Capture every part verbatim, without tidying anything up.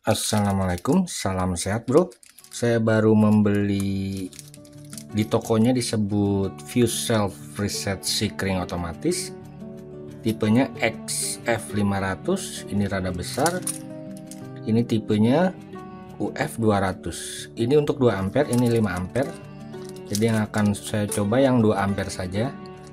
Assalamualaikum, salam sehat bro. Saya baru membeli di tokonya disebut Fuse Self Reset Sikring otomatis, tipenya X F lima ratus. Ini rada besar. Ini tipenya U F dua ratus. Ini untuk dua ampere, ini lima ampere. Jadi yang akan saya coba yang dua ampere saja.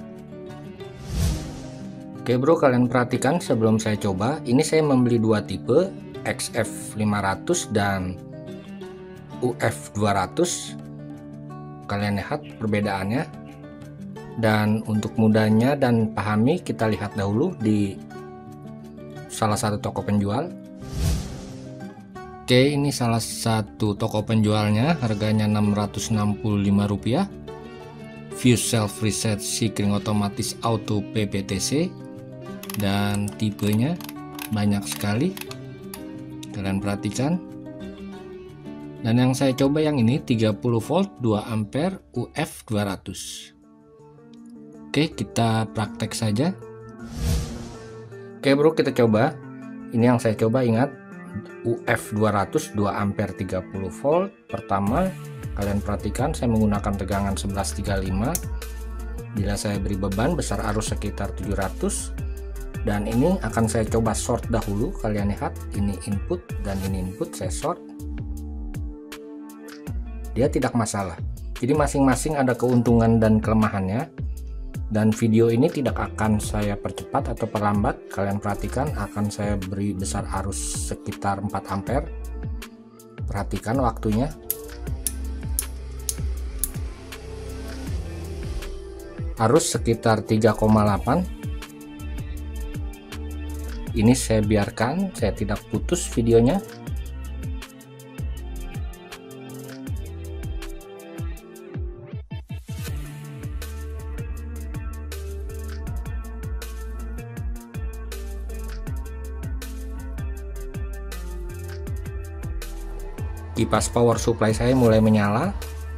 Oke bro, kalian perhatikan sebelum saya coba, ini saya membeli dua tipe, X F lima ratus dan U F dua ratus. Kalian lihat perbedaannya, dan untuk mudahnya dan pahami, kita lihat dahulu di salah satu toko penjual. Oke, ini salah satu toko penjualnya, harganya enam ratus enam puluh lima rupiah. Fuse Self Reset Sikring otomatis auto P P T C, dan tipenya banyak sekali. Kalian perhatikan, dan yang saya coba yang ini tiga puluh volt dua ampere U F dua ratus. Oke, kita praktek saja. Oke bro, kita coba. Ini yang saya coba, ingat U F dua ratus dua ampere tiga puluh volt. Pertama, kalian perhatikan saya menggunakan tegangan sebelas tiga puluh lima. Bila saya beri beban besar arus sekitar tujuh ratus, dan ini akan saya coba short dahulu. Kalian lihat, ini input dan ini input, saya short. Dia tidak masalah. Jadi masing-masing ada keuntungan dan kelemahannya, dan video ini tidak akan saya percepat atau perlambat. Kalian perhatikan, akan saya beri besar arus sekitar empat ampere. Perhatikan waktunya. Arus sekitar tiga koma delapan. Ini saya biarkan, saya tidak putus videonya. Kipas power supply saya mulai menyala.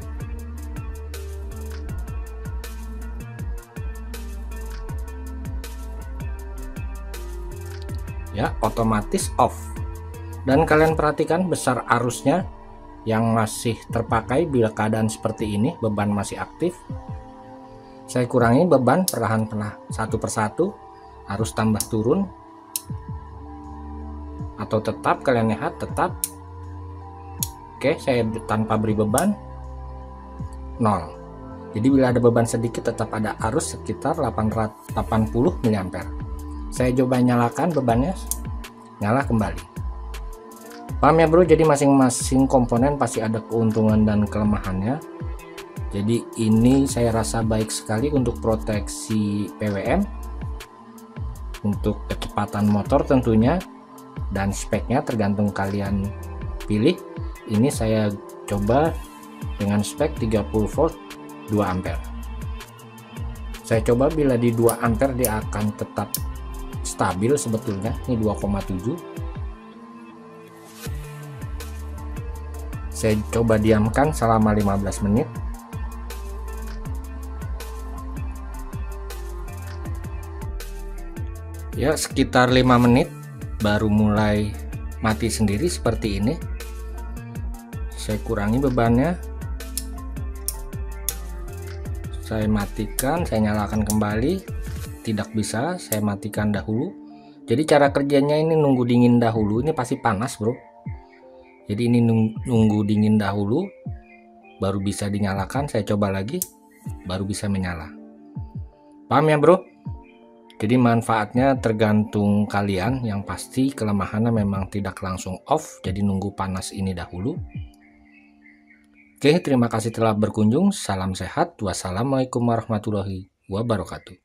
Ya, otomatis off. Dan kalian perhatikan besar arusnya yang masih terpakai bila keadaan seperti ini, beban masih aktif. Saya kurangi beban perlahan-lahan satu persatu, arus tambah turun atau tetap. Kalian lihat tetap. Oke, saya tanpa beri beban nol. Jadi bila ada beban sedikit tetap ada arus sekitar delapan puluh mili ampere. Saya coba nyalakan bebannya, nyala kembali. Paham ya bro? Jadi masing-masing komponen pasti ada keuntungan dan kelemahannya. Jadi ini saya rasa baik sekali untuk proteksi P W M, untuk kecepatan motor tentunya, dan speknya tergantung kalian pilih. Ini saya coba dengan spek tiga puluh volt dua ampere. Saya coba bila di dua ampere dia akan tetap stabil sebetulnya. Ini dua koma tujuh. Saya coba diamkan selama lima belas menit. Ya, sekitar lima menit baru mulai mati sendiri seperti ini. Saya kurangi bebannya, saya matikan, saya nyalakan kembali. Tidak bisa, saya matikan dahulu. Jadi cara kerjanya ini nunggu dingin dahulu. Ini pasti panas bro. Jadi ini nunggu dingin dahulu baru bisa dinyalakan. Saya coba lagi baru bisa menyala. Paham ya bro? Jadi manfaatnya tergantung kalian. Yang pasti kelemahannya memang tidak langsung off, jadi nunggu panas ini dahulu. Oke, terima kasih telah berkunjung. Salam sehat. Wassalamualaikum warahmatullahi wabarakatuh.